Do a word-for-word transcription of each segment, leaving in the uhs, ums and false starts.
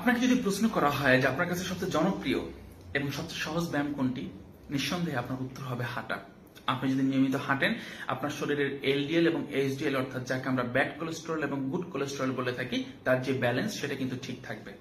আপনাকে যদি প্রশ্ন করা হয় যে আপনার কাছে সবচেয়ে জনপ্রিয় এবং সবচেয়ে সহজ ব্যায়াম কোনটি, নিঃসন্দেহে আপনার উত্তর হবে হাঁটা। আপনি যদি নিয়মিত হাঁটেন, আপনার শরীরের এলডিএল এবং এইচডিএল অর্থাৎ যাকে আমরা ব্যাড কোলেস্টেরল এবং গুড কোলেস্টেরল বলে থাকি, তার যে ব্যালেন্স সেটা কিন্তু ঠিক থাকবে।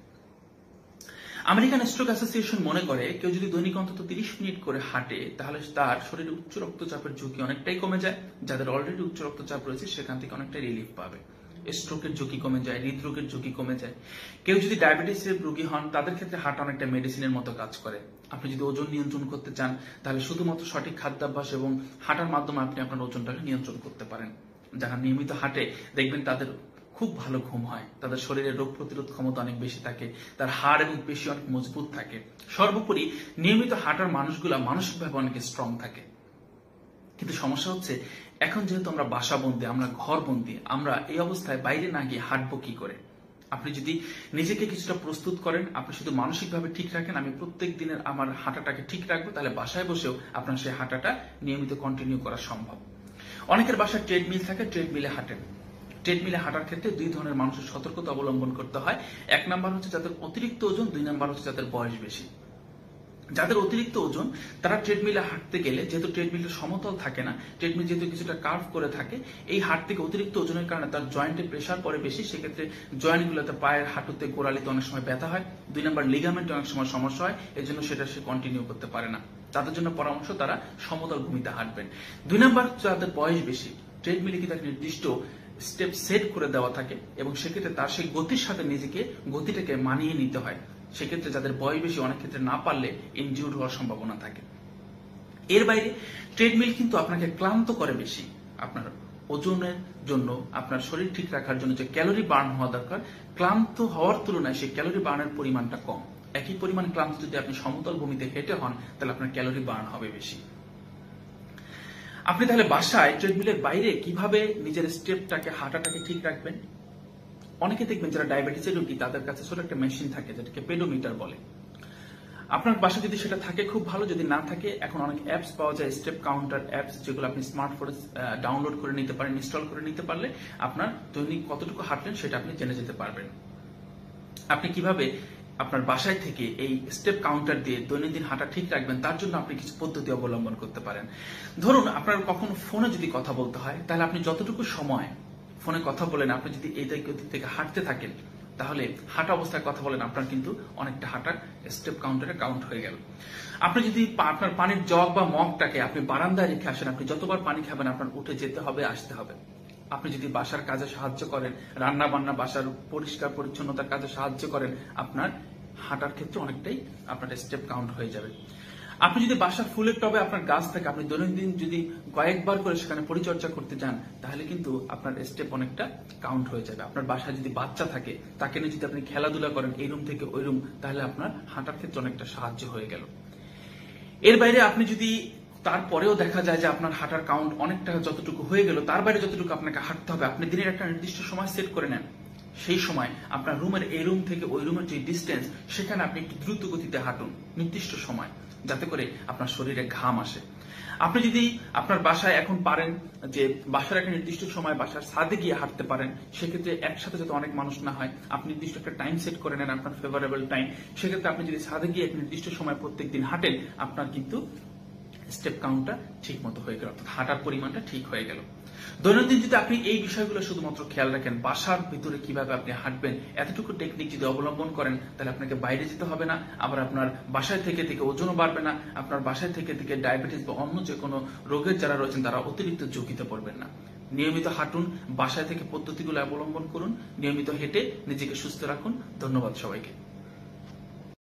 আমেরিকান স্ট্রোক অ্যাসোসিয়েশন মনে করে কেউ যদি দৈনিক অন্তত তিরিশ মিনিট করে হাঁটে তাহলে তার শরীরে উচ্চ রক্তচাপের ঝুঁকি অনেকটাই কমে যায়। যাদের অলরেডি উচ্চ রক্তচাপ রয়েছে সেখান থেকে অনেকটা রিলিফ পাবে। স্ট্রোকের ঝুঁকি কমে যায়, হৃদরোগের ঝুঁকি কমে যায়। কেউ যদি ডায়াবেটিসের রোগী হন তাদের ক্ষেত্রে হাঁটা অনেকটা মেডিসিনের মতো কাজ করে। আপনি যদি ওজন নিয়ন্ত্রণ করতে চান তাহলে শুধুমাত্র সঠিক খাদ্যাভ্যাস এবং হাঁটার মাধ্যমে আপনি আপনার ওজনটাকে নিয়ন্ত্রণ করতে পারেন। যারা নিয়মিত হাঁটে দেখবেন তাদের খুব ভালো ঘুম হয়, তাদের শরীরের রোগ প্রতিরোধ ক্ষমতা অনেক বেশি থাকে, তার হাড় এবং পেশি অনেক মজবুত থাকে। সর্বোপরি নিয়মিত হাঁটার মানুষগুলা মানসিকভাবে অনেক স্ট্রং থাকে। কিন্তু সমস্যা হচ্ছে এখন যেহেতু আমরা বাসাবন্দি, আমরা ঘরবন্দি, আমরা এই অবস্থায় বাইরে না গিয়ে হাঁটবো কি করে? আপনি যদি নিজেকে কিছুটা প্রস্তুত করেন, আপনি শুধু মানসিকভাবে ঠিক রাখেন আমি প্রত্যেক দিনের আমার হাঁটাটাকে ঠিক রাখবো, তাহলে বাসায় বসেও আপনার সেই হাঁটাটা নিয়মিত কন্টিনিউ করা সম্ভব। অনেকের বাসায় ট্রেডমিল থাকে, ট্রেডমিলে হাঁটেন। ট্রেডমিলে হাঁটার ক্ষেত্রে দুই ধরনের মানুষের সতর্কতা অবলম্বন করতে হয়। এক নাম্বার হচ্ছে যাদের অতিরিক্ত ওজন, দুই নাম্বার হচ্ছে যাদের বয়স বেশি। যাদের অতিরিক্ত ওজন তারা ট্রেডমিলে হাঁটতে গেলে, যেহেতু ট্রেডমিলটা সমতল থাকে না, ট্রেডমিল যেহেতু কিছুটা কার্ভ করে থাকে, এই হাঁট থেকে অতিরিক্ত ওজনের কারণে তার জয়েন্টে প্রেসার পড়ে বেশি, সেক্ষেত্রে জয়েন্টগুলোতে পায়ের হাঁটুতে গোড়ালিতে অনেক সময় ব্যথা হয়। দুই নম্বর লিগামেন্টে অনেক সময় সমস্যা হয়, এই জন্য সেটা সে কন্টিনিউ করতে পারে না। তাদের জন্য পরামর্শ তারা সমতল ভূমিতে হাঁটবেন। দুই নম্বর যাদের বয়স বেশি, ট্রেডমিলে কিন্তু একটা নির্দিষ্ট স্টেপ সেট করে দেওয়া থাকে এবং সেক্ষেত্রে তার সেই গতির সাথে নিজেকে গতিটাকে মানিয়ে নিতে হয়। সেক্ষেত্রে যাদের বয়স বেশি অনেক ক্ষেত্রে না পারলে ইনজিউর্ড হওয়ার সম্ভাবনা থাকে। এর বাইরে ট্রেডমিল কিন্তু আপনাকে ক্লান্ত করে বেশি। আপনার ওজনের জন্য, আপনার শরীর ঠিক রাখার জন্য যে ক্যালোরি বার্ন হওয়া দরকার, ক্লান্ত হওয়ার তুলনায় সেই ক্যালোরি বার্নের পরিমাণটা কম। একই পরিমাণ ক্লান্ত যদি আপনি সমতল ভূমিতে হেঁটে হন তাহলে আপনার ক্যালোরি বার্ন হবে বেশি। আপনি তাহলে বাসায় ট্রেডমিলের বাইরে কিভাবে নিজের স্টেপটাকে, হাঁটাটাকে ঠিক রাখবেন? অনেকে দেখবেন যারা ডায়াবেটিসের রোগী তাদের কাছে ছোট একটা মেশিন থাকে যেটাকে পেডোমিটার বলে। আপনার বাসা যদি সেটা থাকে খুব ভালো, যদি না থাকে এখন অনেক অ্যাপস পাওয়া যায়, স্টেপ কাউন্টার অ্যাপস, যেগুলো আপনি স্মার্টফোনে ডাউনলোড করে নিতে পারেন। ইনস্টল করে নিতে পারলে আপনার দৈনিক কতটুকু হাঁটলেন সেটা আপনি জেনে যেতে পারবেন। আপনি কিভাবে আপনার বাসায় থেকে এই স্টেপ কাউন্টার দিয়ে দৈনন্দিন হাঁটা ঠিক রাখবেন তার জন্য আপনি কিছু পদ্ধতি অবলম্বন করতে পারেন। ধরুন আপনার কখনো ফোনে যদি কথা বলতে হয় তাহলে আপনি যতটুকু সময় ফোনে কথা বলেন, আপনি যদি এই দিক থেকে হাঁটতে থাকেন তাহলে হাঁটা অবস্থায় কথা বলেন, আপনার কিন্তু অনেকটা হাঁটার স্টেপ কাউন্টারে কাউন্ট হয়ে গেল। আপনি যদি আপনার পানির জগ বা মগটাকে আপনি বারান্দায় রেখে আসেন, আপনি যতবার পানি খাবেন আপনার উঠে যেতে হবে, আসতে হবে। আপনি যদি বাসার কাজে সাহায্য করেন, রান্না বান্না, বাসার পরিষ্কার পরিচ্ছন্নতার কাজে সাহায্য করেন, আপনার হাঁটার ক্ষেত্রে অনেকটাই আপনার স্টেপ কাউন্ট হয়ে যাবে। আপনি যদি বাসার ফুলের টবে আপনার গাছ থাকে, আপনি দৈনন্দিন যদি কয়েকবার করে সেখানে পরিচর্যা করতে যান তাহলে কিন্তু আপনার স্টেপ অনেকটা কাউন্ট হয়ে যাবে। আপনার বাসায় যদি বাচ্চা থাকে তাকে নিয়ে যদি আপনি খেলাধুলা করেন এই রুম থেকে ওই রুম, তাহলে আপনার হাঁটার ক্ষেত্রে অনেকটা সাহায্য হয়ে গেল। এর বাইরে আপনি যদি তারপরেও দেখা যায় যে আপনার হাঁটার কাউন্ট অনেকটা যতটুকু হয়ে গেল, তার বাইরে যতটুকু আপনাকে হাঁটতে হবে, আপনি দিনের একটা নির্দিষ্ট সময় সেট করে নেন। সেই সময় আপনার রুমের এই রুম থেকে ওই রুমের যে ডিস্টেন্স, সেখানে আপনি একটু দ্রুত গতিতে হাঁটুন নির্দিষ্ট সময়, যাতে করে আপনার শরীরে ঘাম আসে। আপনি যদি আপনার বাসায় এখন পারেন যে বাসার একটা নির্দিষ্ট সময় বাসার ছাদে গিয়ে হাঁটতে পারেন, সেক্ষেত্রে একসাথে যাতে অনেক মানুষ না হয়, আপনি নির্দিষ্ট একটা টাইম সেট করে নেন, আপনার ফেভারেবল টাইম। সেক্ষেত্রে আপনি যদি ছাদে গিয়ে এক নির্দিষ্ট সময় প্রত্যেকদিন হাঁটেন, আপনার কিন্তু স্টেপ কাউন্টটা ঠিক মতো হয়ে গেল, অর্থাৎ হাঁটার পরিমাণটা ঠিক হয়ে গেল। দৈনন্দিন যদি আপনি এই বিষয়গুলো শুধুমাত্র খেয়াল রাখেন, বাসার ভিতরে কিভাবে আপনি হাঁটবেন এতটুকু টেকনিক যদি অবলম্বন করেন, তাহলে আপনাকে বাইরে যেতে হবে না, আবার আপনার বাসায় থেকে থেকে ওজনও বাড়বে না, আপনার বাসায় থেকে থেকে ডায়াবেটিস বা অন্য যে কোনো রোগের যারা রয়েছেন তারা অতিরিক্ত ঝুঁকিতে পড়বেন না। নিয়মিত হাঁটুন, বাসায় থেকে পদ্ধতিগুলো অবলম্বন করুন, নিয়মিত হেঁটে নিজেকে সুস্থ রাখুন। ধন্যবাদ সবাইকে।